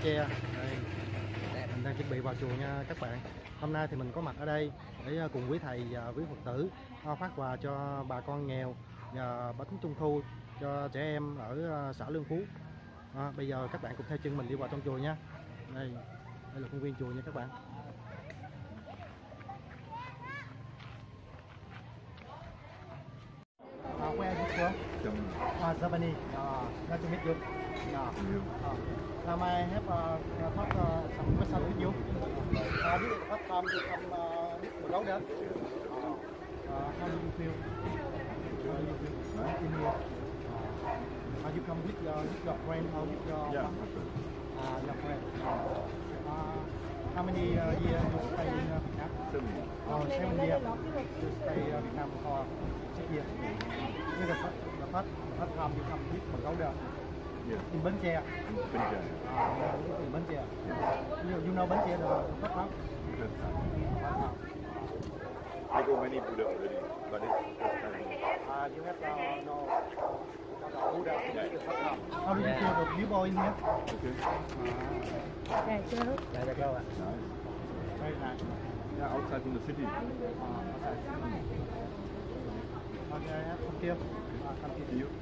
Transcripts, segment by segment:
Tre. Đây, mình đang chuẩn bị vào chùa nha các bạn. Hôm nay thì mình có mặt ở đây để cùng quý thầy và quý Phật tử phát quà cho bà con nghèo và bánh trung thu cho trẻ em ở xã Lương Phú. Bây giờ các bạn cùng theo chân mình đi vào trong chùa nha. Đây là khuôn viên chùa nha các bạn. Where are you from? Germany. Nice to meet you. Now I have talk some question with you. This is the first time you come Bồ Đào. How do you feel? In here? How you come with your friend or with your your friend? How many years you stay in Vietnam? 7 years. You stay in Vietnam for 6 years. This is the first time you come with Bồ Đào. In Bến Tre. In Bến Tre. You know Bến Tre the first time? I go many Buddha already, but it's first time. You have no Buddha. How do you feel the people in here? Okay. There you go. Nice. Very nice. Yeah, outside from the city. Okay, thank you. See you.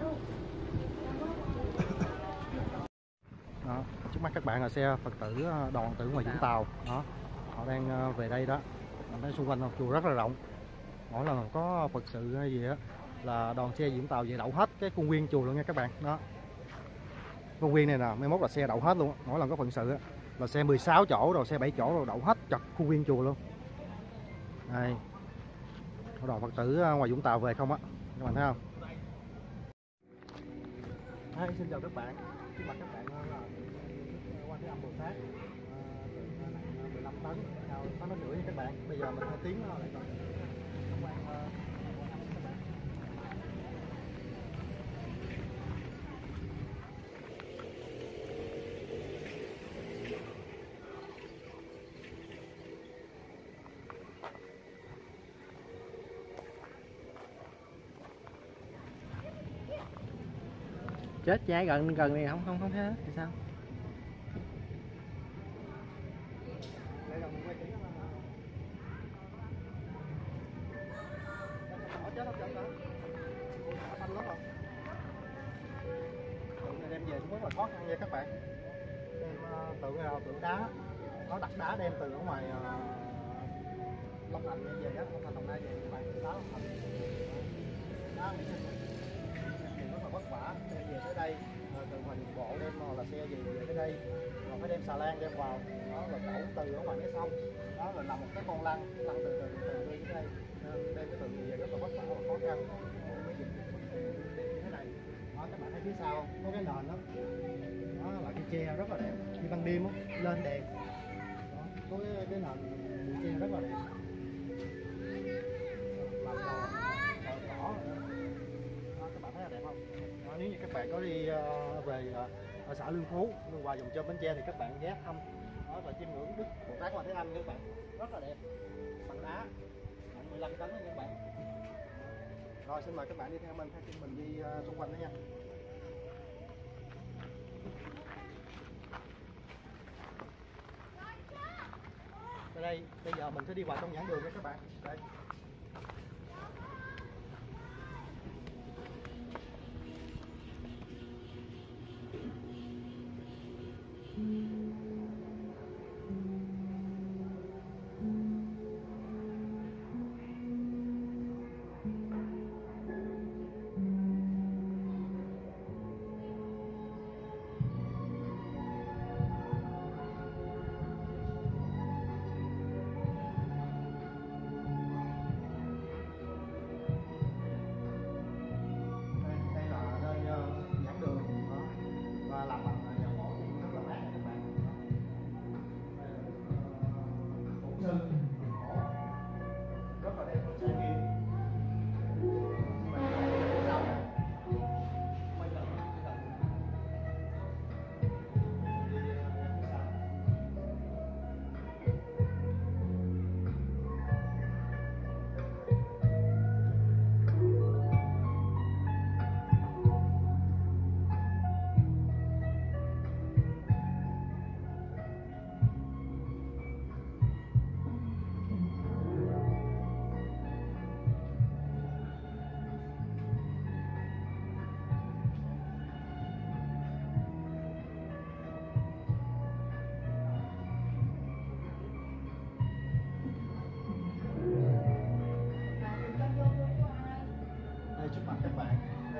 Đó, trước mắt các bạn là xe Phật tử đoàn tử ngoài Vũng Tàu đó, họ đang về đây đó. Mình thấy xung quanh chùa rất là rộng, mỗi lần có Phật sự hay gì á là đoàn xe Vũng Tàu về đậu hết cái khuôn viên chùa luôn nha các bạn. Đó, khuôn viên này nè, mai mốt là xe đậu hết luôn, mỗi lần có Phật sự á là xe 16 chỗ rồi xe 7 chỗ rồi đậu hết chật khuôn viên chùa luôn. Đây, đoàn Phật tử ngoài Vũng Tàu về không á, các bạn thấy không? Xin chào các bạn, trước mặt các bạn là Quan Thế Âm Bồ Tát, nặng 15 tấn, cao 6 mét rưỡi nha các bạn. Bây giờ mình sẽ tiến lại tham quan các bạn. Chết trái gần này không thấy hết thì sao? Đem về cũng rất là khó khăn nha các bạn. Đem tượng đá, nó đặt đá đem từ ở ngoài Long Thành về á, Long Thành Đồng Nai về các bạn, đá Long Thành, đá rất là vất vả đem về tới đây, từ ngoài đường bộ đem là xe về tới đây, rồi phải đem xà lan đem vào, đó là cẩu từ ở ngoài cái sông, đó là một cái con lăn từ đi tới đây, đem cái tượng về rất là vất vả và khó khăn. Như thế này, đó các bạn thấy phía sau có cái nền đó, đó là cái tre rất là đẹp, khi ban đêm á lên đèn, đó, có cái nền tre rất là đẹp. Các bạn thấy là đẹp không? Đó, nếu như các bạn có đi về ở xã Lương Phú, đường qua dòng trên Bến Tre thì các bạn ghé thăm, đó là chiêm ngưỡng Đức Bồ Tát Quan Thế Âm các bạn, rất là đẹp, bằng đá, nặng 15 tấn đó các bạn. Rồi xin mời các bạn đi theo mình đi xung quanh đó nha. Ở đây bây giờ mình sẽ đi vào trong giảng đường nha các bạn. Đây.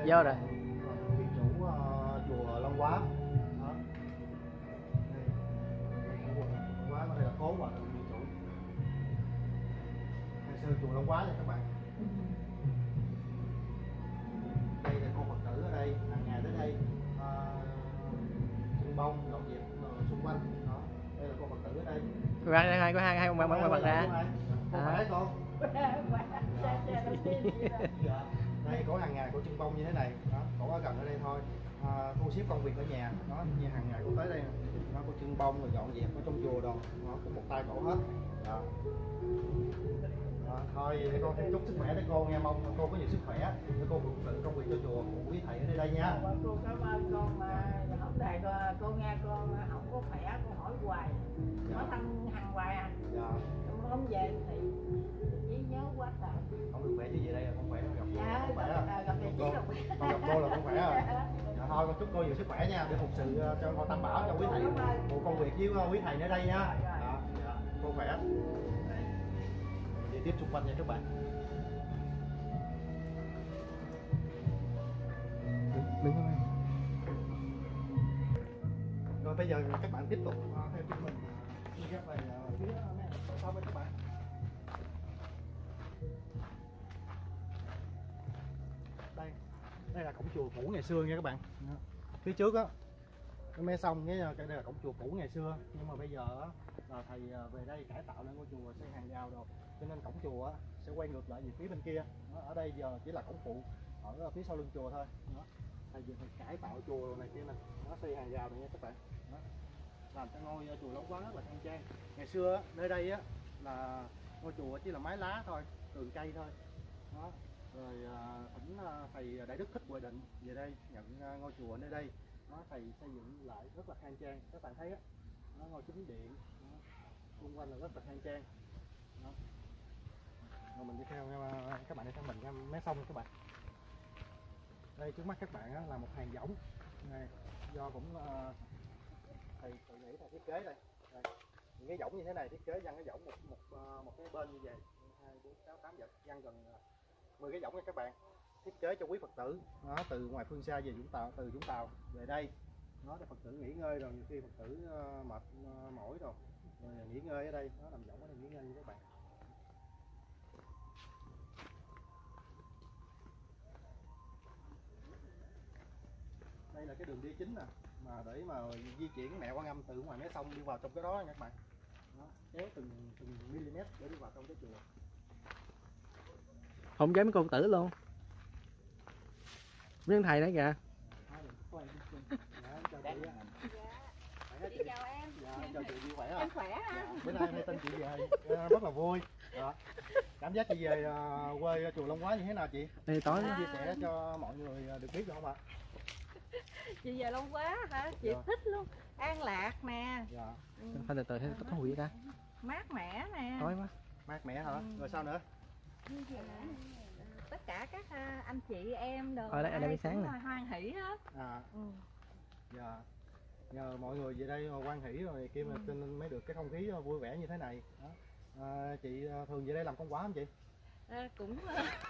vô rồi. Viện chủ chùa Long Quá. Đó. Đây. Long Quá, đây là cố và viện chủ. Ngày xưa chùa Long Quá nha các bạn. Đây là cô Phật tử ở đây, hàng ngày tới đây trưng bông, dọn dẹp xung quanh. Đó. Đây là cô Phật tử ở đây. Có hai ông bật ra. Cô khỏe con. Đây có hàng ngày cô trưng bông như thế này, đó, cổ ở gần ở đây thôi. Thu xếp công việc ở nhà, đó, như hàng ngày cô tới đây, nó cô trưng bông rồi dọn dẹp ở trong chùa đồ, nó cũng một tay cổ hết. Đó. Đó, thôi để con chúc sức khỏe để cô nghe, mong cô có nhiều sức khỏe để cô cũng tự công việc cho chùa phụ quý thầy ở đây nha. Cô cảm ơn con hôm nay cô nghe con không có khỏe con hỏi hoài, hỏi thăm hàng hoài à. Dạ. Con không về thì chỉ nhớ quá trời. Không được khỏe chứ về đây là con khỏe, gặp cô Dạ, con khỏe à. gặp về Con gặp cô là con khỏe rồi. Dạ, thôi con chúc cô nhiều sức khỏe nha để phục sự cho con Tam Bảo cho quý thầy một công việc với quý thầy ở đây nha. Dạ, dạ, cô khỏe. Đi tiếp xung quanh nha các bạn. Đứng ở đây. Rồi bây giờ các bạn tiếp tục theo chúng mình đi ra về phía sau với các bạn. Đây là cổng chùa cũ ngày xưa nha các bạn. Đó. Phía trước á cái mé sông, cái đây là cổng chùa cũ ngày xưa, nhưng mà bây giờ á, là thầy về đây cải tạo lên ngôi chùa, xây hàng rào rồi, cho nên cổng chùa á, sẽ quay ngược lại về phía bên kia. Đó, ở đây giờ chỉ là cổng phụ ở phía sau lưng chùa thôi. Đó. Thầy vừa thầy cải tạo chùa này kia nè, nó xây hàng rào này nha các bạn. Đó. Làm cho ngôi chùa Long Quá rất là khang trang. Ngày xưa á, nơi đây á là ngôi chùa chỉ là mái lá thôi, tường cây thôi. Đó. Rồi thỉnh thầy Đại Đức Thích Huệ Định về đây nhận ngôi chùa nơi đây. Nó thầy xây dựng lại rất là khang trang, các bạn thấy á, nó ngôi chính điện, xung quanh là rất là khang trang. Đó. Rồi mình đi theo các bạn đi theo mình ra mé sông các bạn. Đây trước mắt các bạn á, là một hàng võng này, do cũng thầy nghĩ thầy thiết kế đây. Đây. Những cái võng như thế này thiết kế văng cái võng một cái bên như vậy, 2, 4, 6, 8 vật văng gần 10 cái võng nha các bạn, thiết kế cho quý Phật tử đó, từ ngoài phương xa về Vũng Tàu, từ Vũng Tàu về đây đó để Phật tử nghỉ ngơi, rồi nhiều khi Phật tử mệt mỏi rồi nghỉ ngơi ở đây, nó nằm võng ở đây nghỉ ngơi với các bạn. Đây là cái đường đi chính nè, mà để mà di chuyển mẹ Quan Âm từ ngoài mé sông đi vào trong cái đó nha các bạn. Đó, kéo từng mm để đi vào trong cái chùa. Không dám cô tử luôn. Mấy thầy đấy kìa. Chị chào em. Dạ, chào chị khỏe không? Em khỏe hả? Dạ, bữa nay hôm tin chị về rất là vui. Dạ. Cảm giác chị về quê chùa Long Quá như thế nào chị? Đây tối chia sẻ cho mọi người được biết được không ạ? Chị về Long Quá hả? Chị Dạ. thích luôn. An lạc nè. Dạ. phải từ từ thấy có hủi ta. Mát mẻ nè. Tối quá. Mát mẻ hả? Rồi sao nữa? Tất cả các anh chị em đồ Ở đây ai buổi sáng cũng nè. hoan hỉ hết. À. Dạ. Nhờ mọi người về đây quan hỷ rồi kia mà nên mới được cái không khí vui vẻ như thế này. Đó. Chị thường về đây làm công quả không chị? Cũng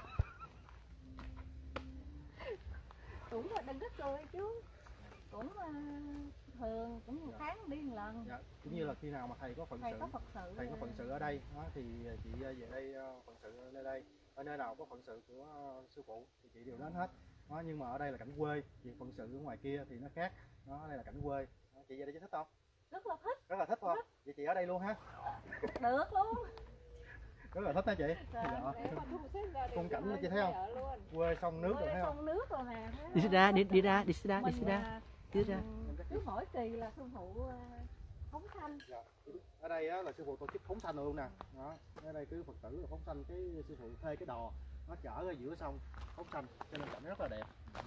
cũng đừng có cười chứ, cũng thường cũng một tháng đi một lần. Dạ. Cũng như là khi nào mà thầy có phận sự, thầy có phận sự ở đây đó, thì chị về đây phận sự ở nơi đây, ở nơi nào có phận sự của sư phụ thì chị đều đến hết. Đó, nhưng mà ở đây là cảnh quê, chị phận sự ở ngoài kia thì nó khác. Đó, đây là cảnh quê. Đó, chị về đây chị thích không? Rất là thích. Rất là thích không? Vậy chị ở đây luôn ha? Được luôn. Rất là thích đó chị. Dạ. Khung cảnh đó chị thấy không? Quê sông nước rồi thấy không? Sông nước rồi nè. Đi ra, đi ra. Đi ra. Cứ mỗi kỳ là sư phụ phóng sanh. Dạ. Ở đây á, là sư phụ tổ chức phóng sanh luôn nè. Đó. Ở đây cứ Phật tử là phóng sanh, cái sư phụ thuê cái đò nó chở ra giữa sông phóng sanh, cho nên cảnh rất là đẹp.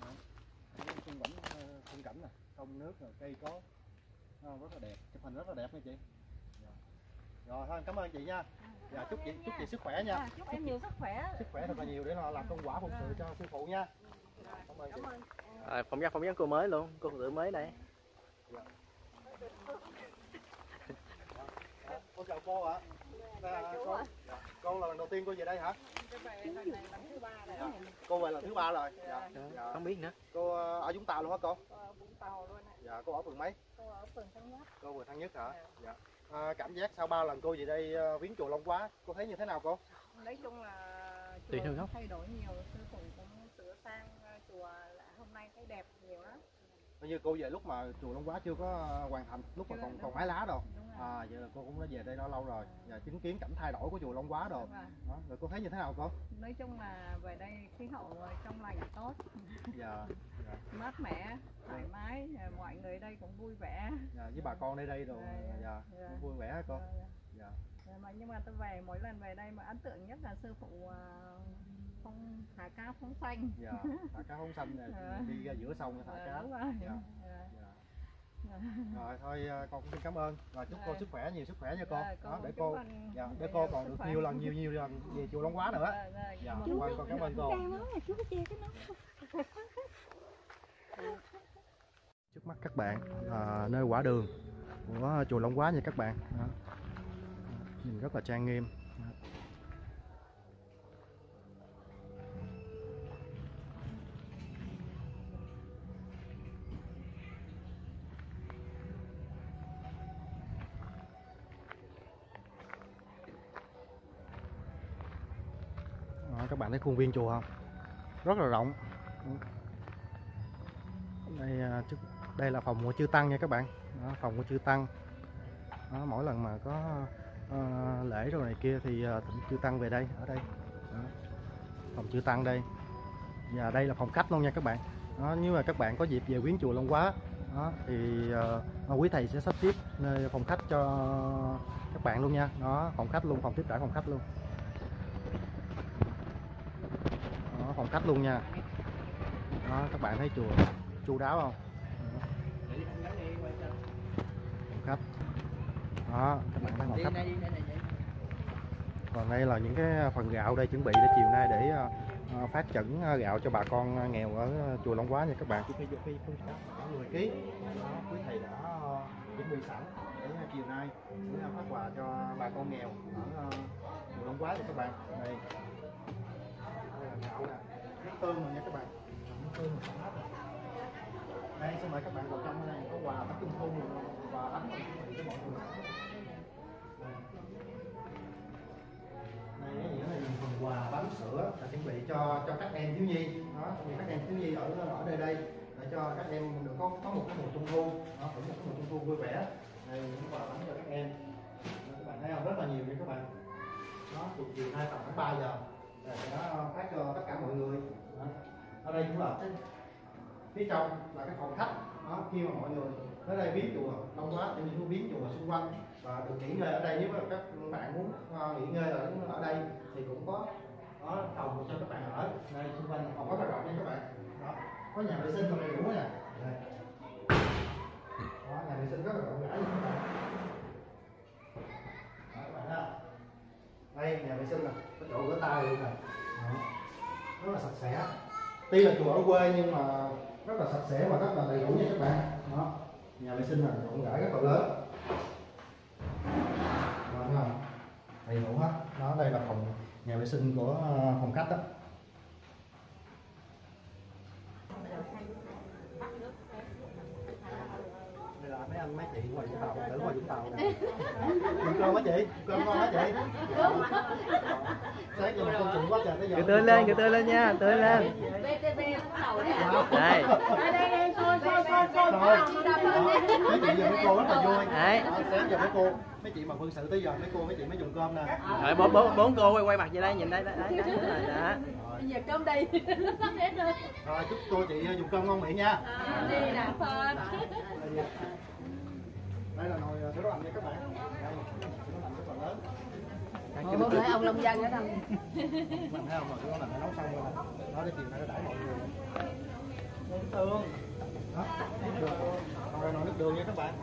Khung cảnh này, sông nước rồi cây cối rất là đẹp, chụp hình rất là đẹp nha chị. Rồi thôi cảm ơn chị nha. Dạ, chúc chị sức khỏe nha. Chúc em nhiều sức khỏe. Sức khỏe thật là nhiều để làm công quả phục sự cho sư phụ nha. Cảm ơn chị. Phỏng vấn cô mới luôn, cô tự mới đây. Dạ. Con chào cô ạ. Con là lần đầu tiên cô về đây hả? Lần này lần thứ 3 rồi. Cô về quay là thứ 3 rồi. Dạ. Dạ. Không biết nữa. Cô ở Vũng Tàu luôn hả cô? Vũng Tàu luôn ạ. Dạ, cô ở phường mấy? Cô ở phường Thắng Nhất. Cô phường Thắng Nhất hả? Dạ. Cảm giác sau 3 lần cô về đây viếng chùa Long Quá, cô thấy như thế nào cô? Nói chung là Tùy theo chùa góc. thay đổi nhiều, sư phụ cũng sửa sang chùa là hôm nay thấy đẹp nhiều lắm. Như cô về lúc mà chùa Long Quá chưa có hoàn thành, lúc mà còn mái lá đâu. Đúng rồi. Vậy là cô cũng đã về đây đó lâu rồi. Và chứng kiến cảnh thay đổi của chùa Long Quá rồi. Đúng rồi. Đó. Rồi cô thấy như thế nào cô? Nói chung là về đây khí hậu trong lành tốt, Dạ. Dạ. mát mẻ, thoải mái, mọi người đây cũng vui vẻ. Dạ, với bà con nơi đây rồi. Dạ. Dạ. Cũng vui vẻ hả cô? Dạ. Mà nhưng mà tôi về mỗi lần về đây mà ấn tượng nhất là sư phụ không thả cá phóng xanh. Dạ. Thả cá phóng xanh này, đi ra giữa sông thả cá. Đúng rồi. Dạ. Dạ. Rồi thôi con cũng xin cảm ơn. Rồi chúc cô sức khỏe, nhiều sức khỏe nha cô. Đó, để cô để cô còn được nhiều lần về chùa Long Quá nữa. Dạ, con cảm ơn cô. Trước mắt các bạn nơi quả đường của chùa Long Quá nha các bạn. Đó. Nhìn rất là trang nghiêm. Đó. Đó, các bạn thấy khuôn viên chùa không? Rất là rộng. Đây là phòng của chư tăng nha các bạn. Đó, phòng của chư tăng. Đó, mỗi lần mà có lễ rồi này kia thì thỉnh chư tăng về đây, ở đây. Đó, phòng chư tăng đây. Và đây là phòng khách luôn nha các bạn. Đó, nếu mà các bạn có dịp về viếng chùa Long Quá đó, thì quý thầy sẽ sắp xếp nơi phòng khách cho các bạn luôn nha. Đó, phòng khách luôn, phòng tiếp đãi phòng khách luôn. Đó, phòng khách luôn nha. Đó, các bạn thấy chùa chu đáo không? Phòng khách. Đó, các bạn thấy phòng khách. Còn đây là những cái phần gạo đây chuẩn bị để chiều nay để phát chẩn gạo cho bà con nghèo ở chùa Long Quá nha các bạn. Cái 10 kg. Quý thầy đã chuẩn bị sẵn để chiều nay để phát quà cho bà con nghèo ở chùa Long Quá nha các bạn. Đây. Đây là gạo nè, nước tương rồi nha các bạn. Nước tương sẵn hết rồi. Đây, xin mời các bạn vào trong này có quà bánh trung thu, quà bánh chuẩn bị cho mọi người. Đây những là phần quà bánh sữa là chuẩn bị cho các em thiếu nhi. Đó, vì các em thiếu nhi ở đây để cho các em được có một cái mùa trung thu, đó, cũng một cái mùa trung thu vui vẻ. Đây những quà bánh cho các em. Đó, các bạn thấy không? Rất là nhiều nha các bạn. Đó, từ chiều nay tầm khoảng 3 giờ để nó phát cho tất cả mọi người. Đó. Ở đây cũng là phía trong là cái phòng khách. Đó, khi mà mọi người tới đây viếng chùa Long Quá thì mình viếng chùa xung quanh và được nghỉ ngơi ở đây. Nếu mà các bạn muốn nghỉ ngơi ở đây thì cũng có phòng cho các bạn ở đây, xung quanh phòng rất là rộng nha các bạn. Đó, có nhà vệ sinh đầy đủ nè. Đó, nhà vệ sinh rất là rộng rãi nha các bạn. Đó, các bạn thấy không? Đây nhà vệ sinh nè, có chỗ rửa tay luôn nè. Rất là sạch sẽ. Tuy là chùa ở quê nhưng mà rất là sạch sẽ và rất là đầy đủ nha các bạn. Đó, nhà vệ sinh là rộng rãi rất là lớn. Đó, thấy không? Đầy đủ hết. Đó, đây là phòng nhà vệ sinh của phòng khách đó. Đây là mấy anh mấy chị ngoài Vũng Tàu, tử ngoài Vũng Tàu nè. Ăn cơm hả chị? Cơm ngon hả chị? Sáng giờ mà công chuyện quá trời tới giờ. Kêu tươi lên nha, tươi lên. Đây. Mấy chị giờ mấy cô rất là vui. Đấy. Sáng giờ mấy chị mà phân sự tới giờ mấy chị mới dùng cơm nè. Rồi bốn cô quay mặt về đây nhìn đây đấy. Đó. Bây giờ cơm đi. Sắp hết rồi. Rồi chúc cô chị dùng cơm ngon miệng nha. Đi nè Phên. Đây là nồi sữa đậu nành nha các bạn. Đây, sữa đậu nành rất là lớn. Hôm nay ông nông dân ở đâu? Mình thấy không, mà sữa đậu nành nấu xong rồi. Đó để chiều nay nó đãi mọi người. Nước tương. Đó, nước đường. Còn đây nồi nước đường nha các bạn.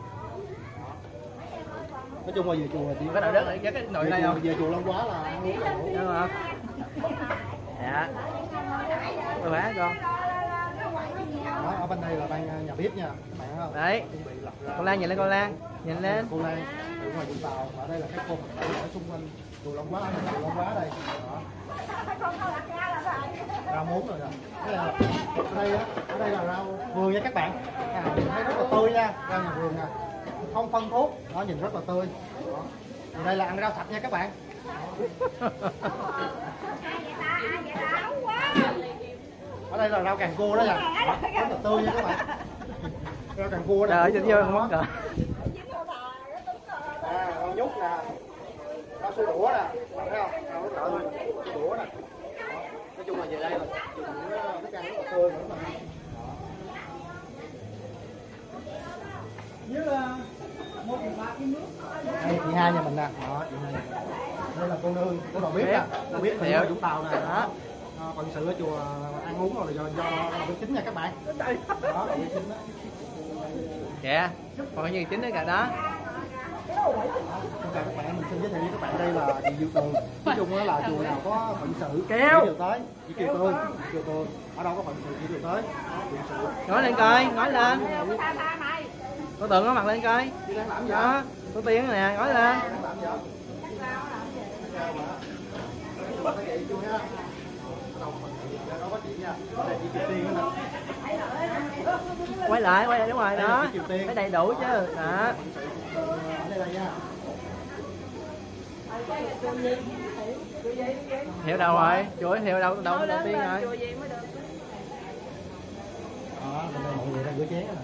Nói chung là về chùa chỉ Có đậu đất ở cái nồi này không? Về chùa Long Quá là ăn uống đầy đủ. Đúng không? Dạ. Vui vẻ con. Đó, ở bên đây là ban nhà bếp nha, các bạn thấy không? Đấy. Chuẩn bị lọc ra. Con Lan nhìn lên con Lan. Nhìn lên. Cô Lan ở ngoài Vũng Tàu và đây là các cô ở xung quanh chùa Long Quá, chùa Long Quá đây. Đó. rau muống rồi nè. Ở đây là rau vườn nha các bạn. Nhìn thấy rất là tươi nha, rau nhà vườn nè, không phân thuốc, nó nhìn rất là tươi. Đó. Đây là ăn rau sạch nha các bạn. Ở đây là rau càng cua đó nha, rất là tươi nha các bạn. Rau càng cua đó. Trời ơi, vô món cỡ. Rau nhút nè, rau xôi đũa nè, thấy không? Rau xôi đũa nè. Nói chung là về đây là thức ăn rất là tươi nữa mà. Đây chị hai nhà mình nè, đó, chị hai. Đây là cô nương của đầu bếp nè, đầu bếp hiệu Vũng Tàu nè, đó. Phận sự ở chùa ăn uống rồi do đầu bếp chính nha các bạn. Đó, đầu bếp chính đó. Dạ, còn như chính đấy cả đó. Các bạn mình xin giới thiệu với các bạn đây là chị Diệu Tường. Nói chung là chùa nào có phận sự Kéo. chị tới, chị Kiều Tường, ở đâu có phận sự chị đều tới. Nói lên coi, nói lên. Cô Tường có mặt lên coi. Chị đang làm gì Đó, có tiếng nè, nói lên. Quay lại đúng rồi đó. Phải đầy đủ chứ. Đó. Hiệu đâu rồi? Chuỗi hiệu đâu đầu tiên rồi. Đó, bên đây mọi người đang rửa chén nè.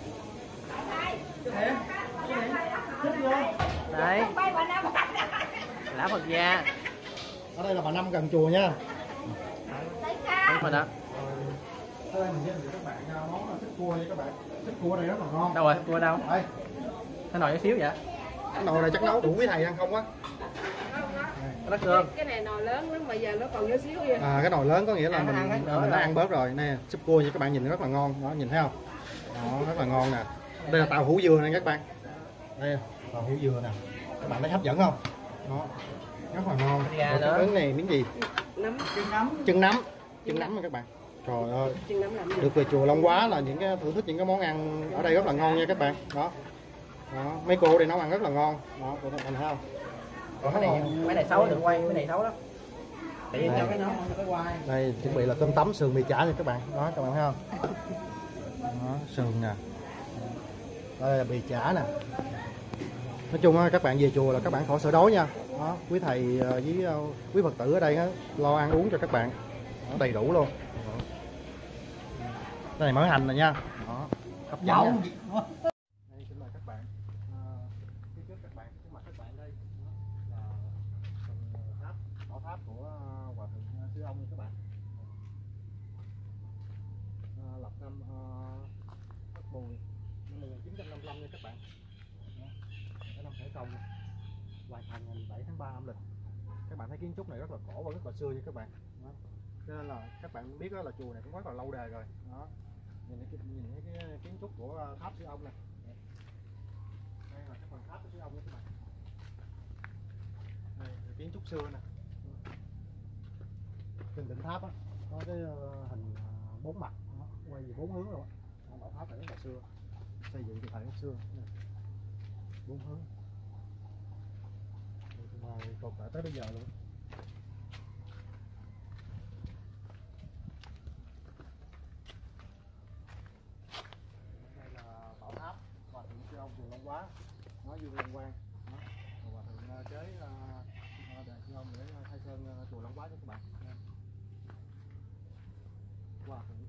Đấy. Lão Phật gia. Ở đây là bà Năm gần chùa nha. Đúng rồi đó. Ở đây mình giới thiệu các bạn món là súp cua nha các bạn. Súp cua đây rất là ngon. Đâu rồi? Cua đâu? Đây. Cái nồi chút xíu vậy. Cái nồi này chắc nấu đủ quý thầy ăn không á? Đất cương. Cái này nồi lớn lắm mà giờ nó còn nhỏ xíu vậy. Cái nồi lớn có nghĩa là mình rồi. đã ăn bớt rồi nè. Súp cua như các bạn nhìn rất là ngon, đó nhìn thấy không? Đó, rất là ngon nè. Đây là tàu hũ dừa nè các bạn. Đây, tàu hũ dừa nè. Các bạn thấy hấp dẫn không? Đó. Rất là ngon. Gà nữa. Cái này miếng gì? Nấm. Chân nấm nha các bạn. Trời ơi. Chừng nấm làm gì? Được về chùa Long Quá là những cái thưởng thức những cái món ăn ở đây rất là ngon nha các bạn. Đó. Đó, mấy cô đây nấu ăn rất là ngon. Đó, cô thấy không? Còn cái này xấu đừng quay, cái này xấu lắm. Để cho cái nó cho cái quay. Đây chuẩn bị là cơm tấm sườn mì chả nha các bạn. Đó các bạn thấy không? Đó, sườn nè. Đây là bì chả nè. Nói chung các bạn về chùa là các bạn khỏi sợ đói nha. Đó, quý thầy với quý Phật tử ở đây lo ăn uống cho các bạn. Đó, đầy đủ luôn. Đó. Cái này mỡ hành nè nha. Đó, hấp dẫn nha. Đây, xin mời các bạn. Phía trước các bạn, trước mặt các bạn đây là phần tháp, bảo tháp của Hòa Thượng Sư Ông nha các bạn. Lập năm Ất Mùi năm 1955 nha các bạn. Ở năm Khởi Công hoàn thành ngày 7 tháng 3 âm lịch. Các bạn thấy kiến trúc này rất là cổ và rất là xưa nha các bạn. Đó. Cho nên là các bạn biết đó là chùa này cũng rất là lâu đời rồi. Đó. Nhìn thấy cái kiến trúc của tháp Sư Ông này. Đây là cái phần tháp của Sư Ông nha các bạn. Đây là kiến trúc xưa nè. Trên đỉnh tháp á có cái hình 4 mặt đó, quay về 4 hướng luôn. Bảo tháp này rất là xưa, xây dựng từ thời xưa. 4 hướng. Mà còn cả tới bây giờ luôn. Đây là bảo tháp Hòa Thượng Sư Ông chùa Long Quá, nó Dương Long Quang. Hòa Thượng chế đền Sư Ông để khai sơn chùa Long Quá cho các bạn. Hòa Thượng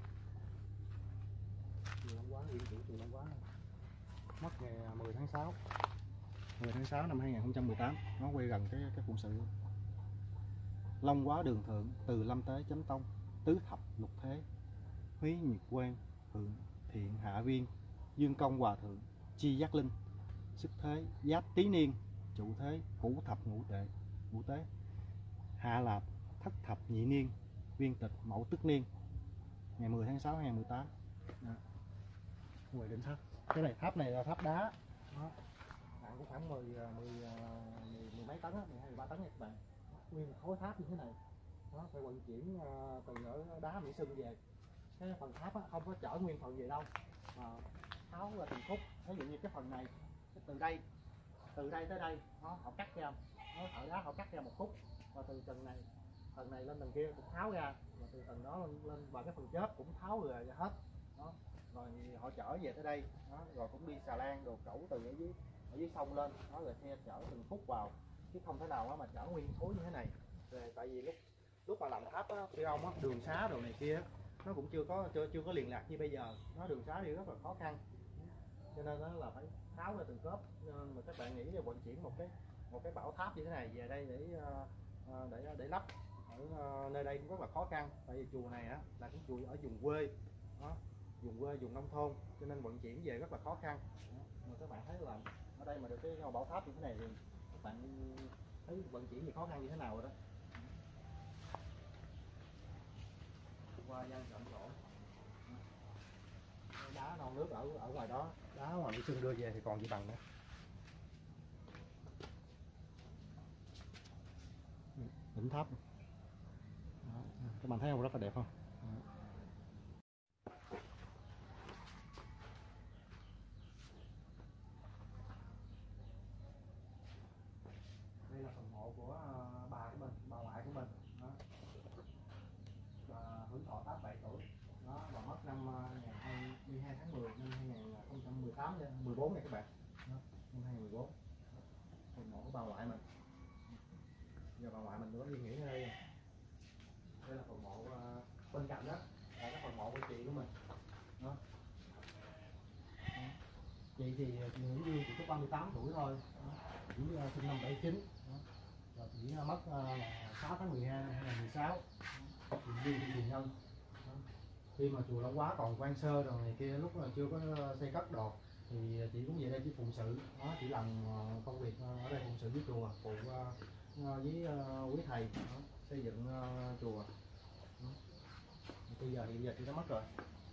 chùa Long Quá, hiện chủ chùa Long Quá mất ngày 10 tháng 6 năm 2018. Nó quay gần cái phụng sự. Long Quá đường thượng, từ lâm tế chánh tông, tứ thập lục thế, húy nhiệt quan, thượng thiện hạ viên, dương công hòa thượng, chi giác linh, sức thế giáp tý niên, trụ thế cửu thập ngũ tế, hạ lạp thất thập nhị niên, viên tịch mẫu tức niên, ngày 10 tháng 6 2018. Ngoài đỉnh tháp, cái này tháp này là tháp đá. Đó. Nặng cũng khoảng mười mấy tấn, 12-13 tấn nha các bạn. Nguyên khối tháp như thế này. Đó, phải vận chuyển từ ở đá Mỹ Sơn về. Cái phần tháp không có chở nguyên phần về đâu, mà tháo ra từng khúc. Ví dụ như cái phần này, từ đây tới đây, họ cắt ra, thợ đá họ cắt ra một khúc, và từ chân này phần này lên tầng kia cũng tháo ra, và từ tầng đó lên và cái phần chết cũng tháo ra hết đó. Rồi họ chở về tới đây đó, rồi cũng đi xà lan đồ cẩu từ ở dưới sông lên đó, rồi xe chở từng phút vào, chứ không thể nào mà chở nguyên khối như thế này. Rồi, tại vì lúc mà làm tháp á, phi ông á, đường xá đồ này kia nó cũng chưa có liên lạc như bây giờ, nó đường xá đi rất là khó khăn, cho nên đó là phải tháo ra từng cốp. Nên mà các bạn nghĩ là vận chuyển một cái bảo tháp như thế này về đây để lắp ở nơi đây cũng rất là khó khăn, tại vì chùa này á là cái chùa ở vùng quê đó, vùng nông thôn, cho nên vận chuyển về rất là khó khăn đó. Mà các bạn thấy là ở đây mà được cái bảo tháp như thế này thì các bạn thấy vận chuyển thì khó khăn như thế nào rồi đó. Qua gian rộng rổ, đá non nước ở ngoài đó, đá ngoài Mỹ Xuân đưa về thì còn gì bằng nữa. Đỉnh tháp đó, các bạn thấy không, rất là đẹp không? Đây là phần mộ của bà của mình, bà ngoại của mình đó. Bà hưởng thọ 87 tuổi đó, và mất năm 22 tháng 10 năm 2018 14 này các bạn đó, năm 2014. Phần mộ của bà ngoại mình, giờ bà ngoại mình có đi nghỉ ở đây. Đây là phần mộ bên cạnh đó là cái phần mộ của chị của mình đó. Chị thì nghỉ hưu chỉ có 38 tuổi thôi đó. Chị sinh năm 79 đó. Rồi chị mất là 6 tháng 12 năm 2016, chị hưu chị Tiền Nhân đó. Khi mà chùa Long Quá còn quan sơ rồi này kia, lúc mà chưa có xây cất đồ thì chị cũng về đây chỉ phụng sự đó, chị làm công việc ở đây phụng sự với chùa, phụ với quý thầy đó, xây dựng chùa. Bây giờ thì chị đã mất rồi.